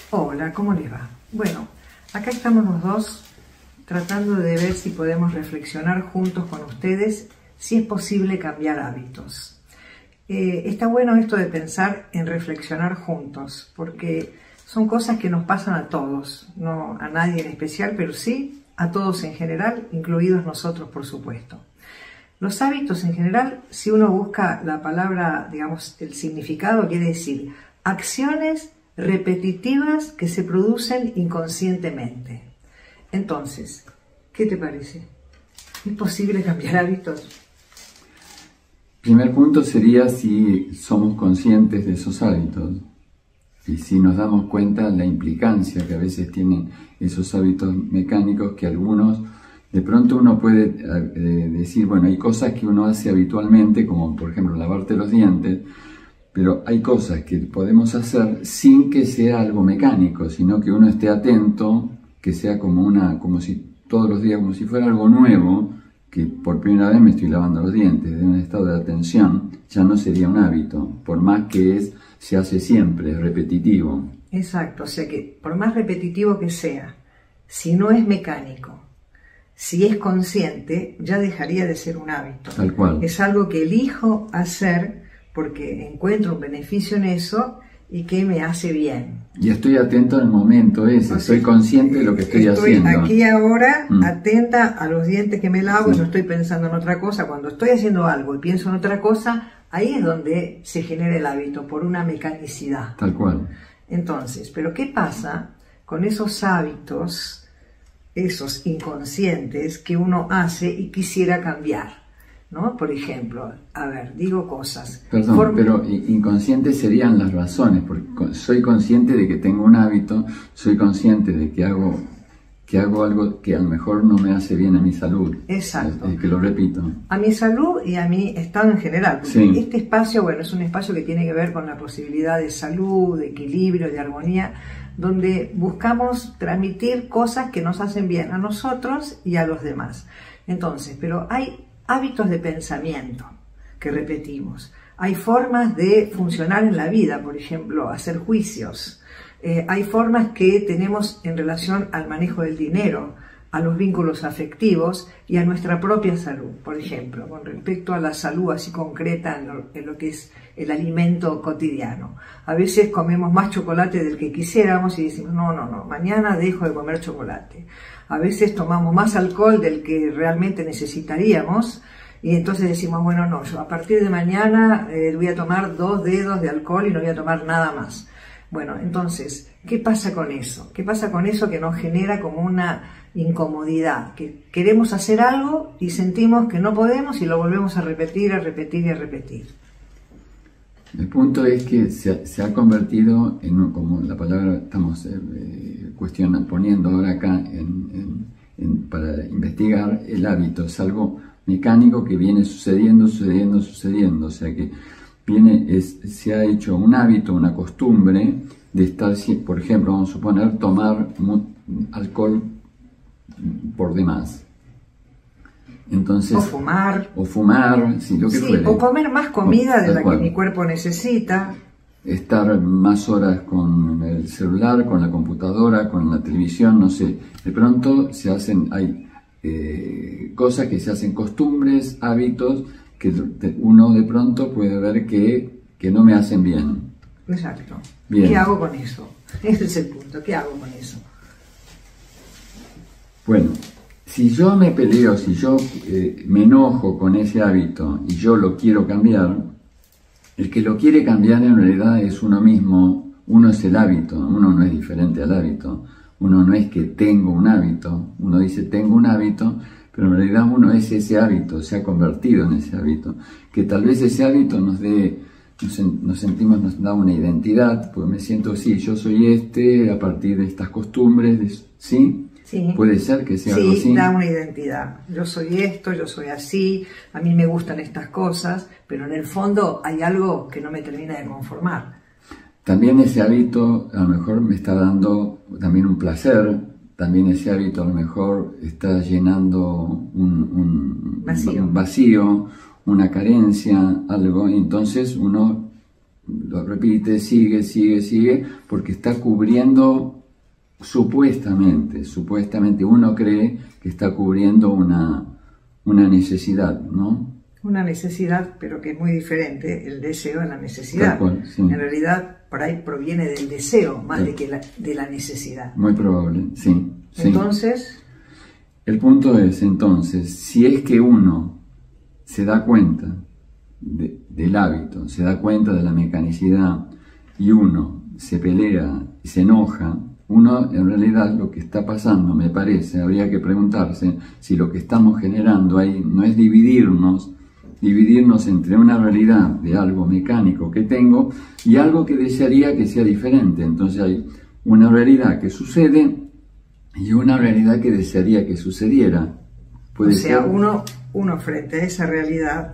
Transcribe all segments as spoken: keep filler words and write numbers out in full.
Hola, ¿cómo les va? Bueno, acá estamos los dos tratando de ver si podemos reflexionar juntos con ustedes si es posible cambiar hábitos. Eh, está bueno esto de pensar en reflexionar juntos, porque son cosas que nos pasan a todos, no a nadie en especial, pero sí a todos en general, incluidos nosotros, por supuesto. Los hábitos en general, si uno busca la palabra, digamos, el significado, quiere decir acciones repetitivas que se producen inconscientemente. Entonces, ¿qué te parece? ¿Es posible cambiar hábitos? Primer punto sería si somos conscientes de esos hábitos y si nos damos cuenta de la implicancia que a veces tienen esos hábitos mecánicos, que algunos, de pronto uno puede eh, decir, bueno, hay cosas que uno hace habitualmente, como por ejemplo lavarte los dientes, pero hay cosas que podemos hacer sin que sea algo mecánico, sino que uno esté atento, que sea como una, como si todos los días, como si fuera algo nuevo, que por primera vez me estoy lavando los dientes, de un estado de atención, ya no sería un hábito, por más que es, se hace siempre, es repetitivo. Exacto, o sea que por más repetitivo que sea, si no es mecánico, si es consciente, ya dejaría de ser un hábito. Tal cual. Es algo que elijo hacer porque encuentro un beneficio en eso y que me hace bien. Y estoy atento al momento ese, o sea, soy consciente de lo que estoy, estoy haciendo. Estoy aquí ahora, mm. atenta a los dientes que me lavo, sí. Y no estoy pensando en otra cosa. Cuando estoy haciendo algo y pienso en otra cosa, ahí es donde se genera el hábito, por una mecanicidad. Tal cual. Entonces, ¿pero qué pasa con esos hábitos, esos inconscientes que uno hace y quisiera cambiar? ¿No? Por ejemplo, a ver, digo cosas. Perdón, Form... pero inconscientes serían las razones, porque soy consciente de que tengo un hábito, soy consciente de que hago, que hago algo que a lo mejor no me hace bien a mi salud. Exacto. Es, es que lo repito. A mi salud y a mi estado en general. Sí. Este espacio, bueno, es un espacio que tiene que ver con la posibilidad de salud, de equilibrio, de armonía, donde buscamos transmitir cosas que nos hacen bien a nosotros y a los demás. Entonces, pero hay hábitos de pensamiento que repetimos. Hay formas de funcionar en la vida, por ejemplo, hacer juicios. Eh, hay formas que tenemos en relación al manejo del dinero, a los vínculos afectivos y a nuestra propia salud, por ejemplo, con respecto a la salud así concreta en lo, en lo que es el alimento cotidiano. A veces comemos más chocolate del que quisiéramos y decimos, no, no, no, mañana dejo de comer chocolate. A veces tomamos más alcohol del que realmente necesitaríamos y entonces decimos, bueno, no, yo a partir de mañana eh, voy a tomar dos dedos de alcohol y no voy a tomar nada más. Bueno, entonces, ¿qué pasa con eso? ¿Qué pasa con eso que nos genera como una incomodidad? Que queremos hacer algo y sentimos que no podemos y lo volvemos a repetir, a repetir y a repetir. El punto es que se, se ha convertido en, como la palabra estamos eh, cuestionando, poniendo ahora acá en, en, en, para investigar, el hábito es algo mecánico que viene sucediendo, sucediendo, sucediendo, o sea que viene, es, se ha hecho un hábito, una costumbre de estar, por ejemplo, vamos a suponer, tomar alcohol por demás. Entonces, o fumar. O fumar, sí, lo que sí, fuere. O comer más comida o, de la cual. que mi cuerpo necesita. Estar más horas con el celular, con la computadora, con la televisión, no sé. De pronto se hacen, hay eh, cosas que se hacen costumbres, hábitos, que uno de pronto puede ver que, que no me hacen bien. Exacto. Bien. ¿Qué hago con eso? Ese es el punto. ¿Qué hago con eso? Bueno, si yo me peleo, si yo eh, me enojo con ese hábito y yo lo quiero cambiar, el que lo quiere cambiar en realidad es uno mismo, uno es el hábito, uno no es diferente al hábito, uno no es que tengo un hábito, uno dice tengo un hábito, pero en realidad uno es ese hábito, se ha convertido en ese hábito, que tal vez ese hábito nos dé, nos, nos sentimos, nos da una identidad, porque me siento, sí, yo soy este, a partir de estas costumbres, ¿sí? Sí. Puede ser que sea sí, algo así. Sí, da una identidad. Yo soy esto, yo soy así, a mí me gustan estas cosas, pero en el fondo hay algo que no me termina de conformar. También ese hábito a lo mejor me está dando también un placer, también ese hábito a lo mejor está llenando un, un, vacío. un vacío, una carencia, algo, y entonces uno lo repite, sigue, sigue, sigue, porque está cubriendo, supuestamente, supuestamente uno cree que está cubriendo una, una necesidad, ¿no? Una necesidad, pero que es muy diferente, el deseo a la necesidad. Tal cual, sí. En realidad, por ahí proviene del deseo más sí. de que la, de la necesidad. Muy probable, sí. Entonces... Sí. El punto es, entonces, si es que uno se da cuenta de, del hábito, se da cuenta de la mecanicidad y uno se pelea y se enoja, uno en realidad lo que está pasando, me parece, habría que preguntarse si lo que estamos generando ahí no es dividirnos, dividirnos entre una realidad de algo mecánico que tengo y algo que desearía que sea diferente. Entonces hay una realidad que sucede y una realidad que desearía que sucediera. Puede o sea, ser... uno, uno frente a esa realidad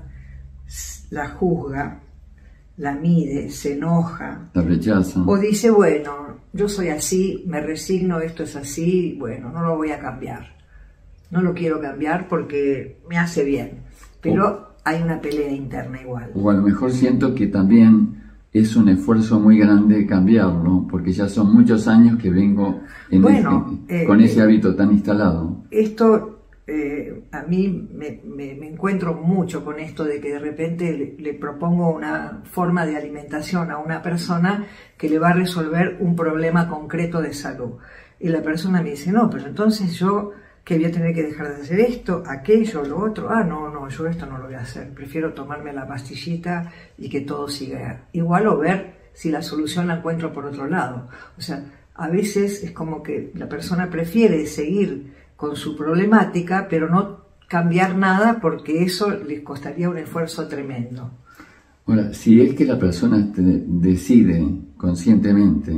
la juzga, la mide, se enoja, la rechaza. O dice, bueno, yo soy así, me resigno, esto es así, bueno, no lo voy a cambiar. No lo quiero cambiar porque me hace bien. Pero o, hay una pelea interna igual. O a lo mejor siento que también es un esfuerzo muy grande cambiarlo, porque ya son muchos años que vengo en bueno, ese, eh, con ese hábito tan instalado. Esto, eh, a mí me, me, me encuentro mucho con esto de que de repente le, le propongo una forma de alimentación a una persona que le va a resolver un problema concreto de salud. Y la persona me dice, no, pero entonces yo... que voy a tener que dejar de hacer esto, aquello, lo otro. Ah, no, no, yo esto no lo voy a hacer. Prefiero tomarme la pastillita y que todo siga igual, o ver si la solución la encuentro por otro lado. O sea, a veces es como que la persona prefiere seguir con su problemática, pero no cambiar nada porque eso les costaría un esfuerzo tremendo. Ahora, si es que la persona decide conscientemente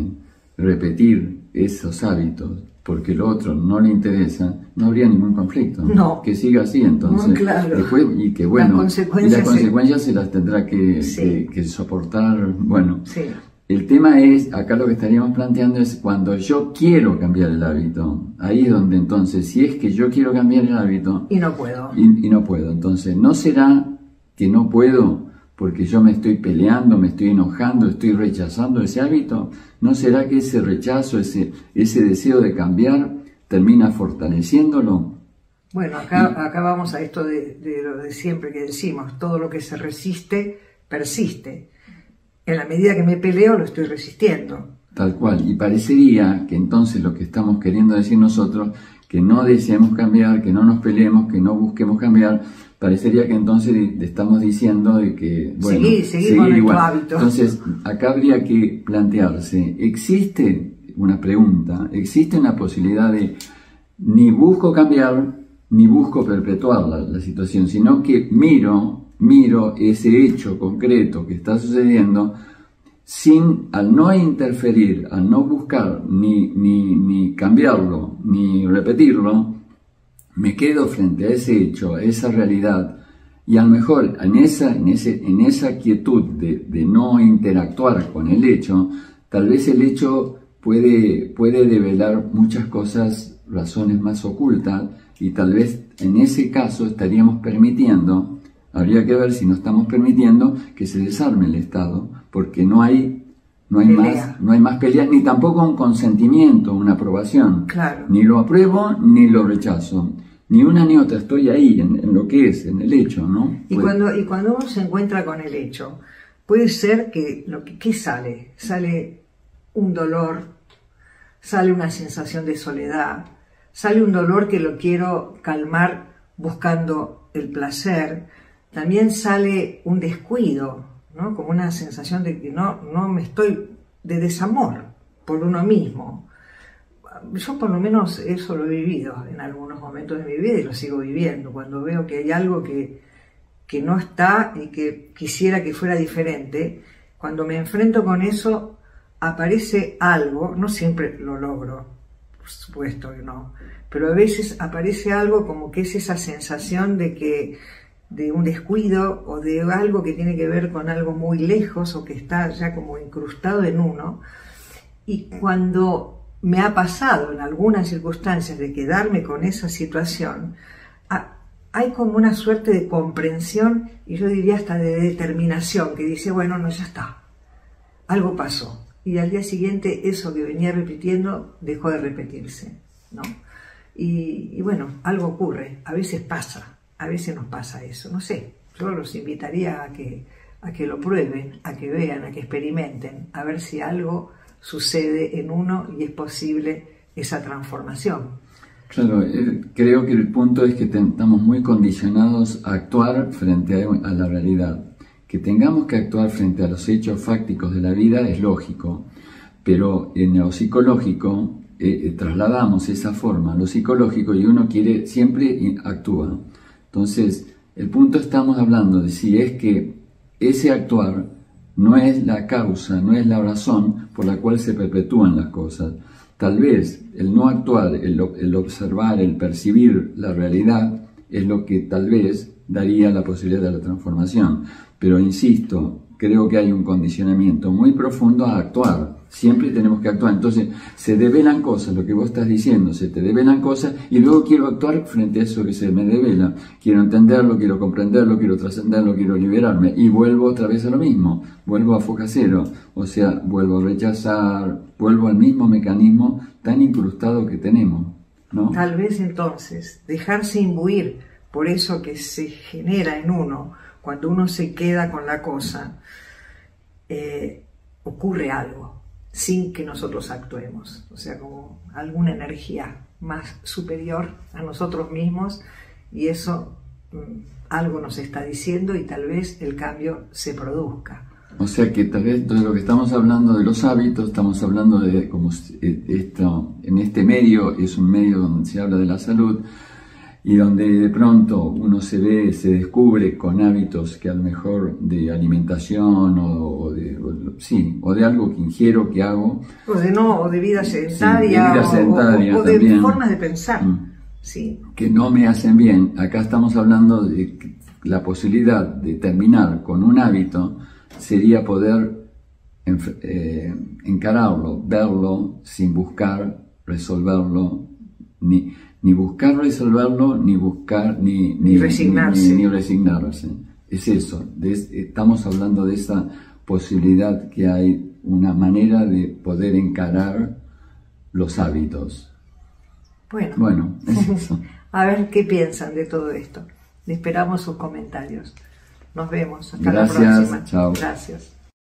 repetir esos hábitos, porque lo otro no le interesa, no habría ningún conflicto. No. Que siga así, entonces. No, claro. Después, y que bueno, las consecuencias, y las consecuencias sí. se las tendrá que, sí. que, que soportar. Bueno, sí. El tema es, acá lo que estaríamos planteando es cuando yo quiero cambiar el hábito. Ahí es donde entonces, si es que yo quiero cambiar el hábito... Y no puedo. Y, y no puedo. Entonces, ¿no será que no puedo porque yo me estoy peleando, me estoy enojando, estoy rechazando ese hábito? ¿No será que ese rechazo, ese, ese deseo de cambiar, termina fortaleciéndolo? Bueno, acá, y, acá vamos a esto de, de lo de siempre que decimos, todo lo que se resiste, persiste. En la medida que me peleo, lo estoy resistiendo. Tal cual. Y parecería que entonces lo que estamos queriendo decir nosotros, que no deseemos cambiar, que no nos peleemos, que no busquemos cambiar, parecería que entonces estamos diciendo de que, bueno, seguir, seguir con nuestro hábito. Entonces, acá habría que plantearse, ¿existe una pregunta? ¿Existe una posibilidad de ni busco cambiar, ni busco perpetuar la, la situación, sino que miro... miro ese hecho concreto que está sucediendo sin, al no interferir, al no buscar ni, ni, ni cambiarlo, ni repetirlo, me quedo frente a ese hecho, a esa realidad, y a lo mejor en esa, en ese, en esa quietud de, de no interactuar con el hecho, tal vez el hecho puede, puede develar muchas cosas, razones más ocultas, y tal vez en ese caso estaríamos permitiendo, habría que ver si no estamos permitiendo que se desarme el Estado, porque no hay, no hay más, no hay más pelea, ni tampoco un consentimiento, una aprobación. Claro. Ni lo apruebo, ni lo rechazo. Ni una ni otra, estoy ahí, en, en lo que es, en el hecho, ¿no? Y, pues, cuando, y cuando uno se encuentra con el hecho, puede ser que, lo que ¿qué sale? Sale un dolor, sale una sensación de soledad, sale un dolor que lo quiero calmar buscando el placer. También sale un descuido, ¿no? Como una sensación de que no, no me estoy, de desamor por uno mismo. Yo por lo menos eso lo he vivido en algunos momentos de mi vida y lo sigo viviendo. Cuando veo que hay algo que, que no está y que quisiera que fuera diferente, cuando me enfrento con eso aparece algo, no siempre lo logro, por supuesto que no, pero a veces aparece algo como que es esa sensación de que de un descuido o de algo que tiene que ver con algo muy lejos o que está ya como incrustado en uno. Y cuando me ha pasado en algunas circunstancias de quedarme con esa situación, hay como una suerte de comprensión y yo diría hasta de determinación que dice, bueno, no, ya está, algo pasó. Y al día siguiente eso que venía repitiendo dejó de repetirse, ¿no? Y, y bueno, algo ocurre, a veces pasa, a veces nos pasa eso, no sé. Yo los invitaría a que, a que lo prueben, a que vean, a que experimenten, a ver si algo sucede en uno y es posible esa transformación. Claro, eh, creo que el punto es que te, estamos muy condicionados a actuar frente a, a la realidad. Que tengamos que actuar frente a los hechos fácticos de la vida es lógico, pero en lo psicológico eh, eh, trasladamos esa forma a lo psicológico y uno quiere, siempre actúa. Entonces, el punto estamos hablando de si es que ese actuar no es la causa, no es la razón por la cual se perpetúan las cosas. Tal vez el no actuar, el, el observar, el percibir la realidad es lo que tal vez daría la posibilidad de la transformación. Pero insisto, creo que hay un condicionamiento muy profundo a actuar. Siempre tenemos que actuar. Entonces, se develan cosas, lo que vos estás diciendo, se te develan cosas y luego quiero actuar frente a eso que se me devela. Quiero entenderlo, quiero comprenderlo, quiero trascenderlo, quiero liberarme. Y vuelvo otra vez a lo mismo. Vuelvo a foca cero. O sea, vuelvo a rechazar, vuelvo al mismo mecanismo tan incrustado que tenemos, ¿no? Tal vez entonces, dejarse imbuir por eso que se genera en uno, cuando uno se queda con la cosa, eh, ocurre algo, sin que nosotros actuemos. O sea, como alguna energía más superior a nosotros mismos, y eso mmm, algo nos está diciendo y tal vez el cambio se produzca. O sea que tal vez de lo que estamos hablando de los hábitos, estamos hablando de como esto, en este medio es un medio donde se habla de la salud, y donde de pronto uno se ve, se descubre con hábitos que a lo mejor de alimentación o, o de o, sí, o de algo que ingiero, que hago. O de no, o de vida sedentaria, sí, de, vida sedentaria o, o, o de también, formas de pensar. Mm. Sí. Que no me hacen bien. Acá estamos hablando de que la posibilidad de terminar con un hábito sería poder eh, encararlo, verlo sin buscar resolverlo, ni ni buscar resolverlo, ni buscar, ni, ni, ni resignarse. Ni, ni, ni resignarse. Es eso, de, estamos hablando de esa posibilidad que hay una manera de poder encarar los hábitos. Bueno, bueno es eso. A ver qué piensan de todo esto. Esperamos sus comentarios. Nos vemos. Hasta Gracias, la próxima. Chao. Gracias.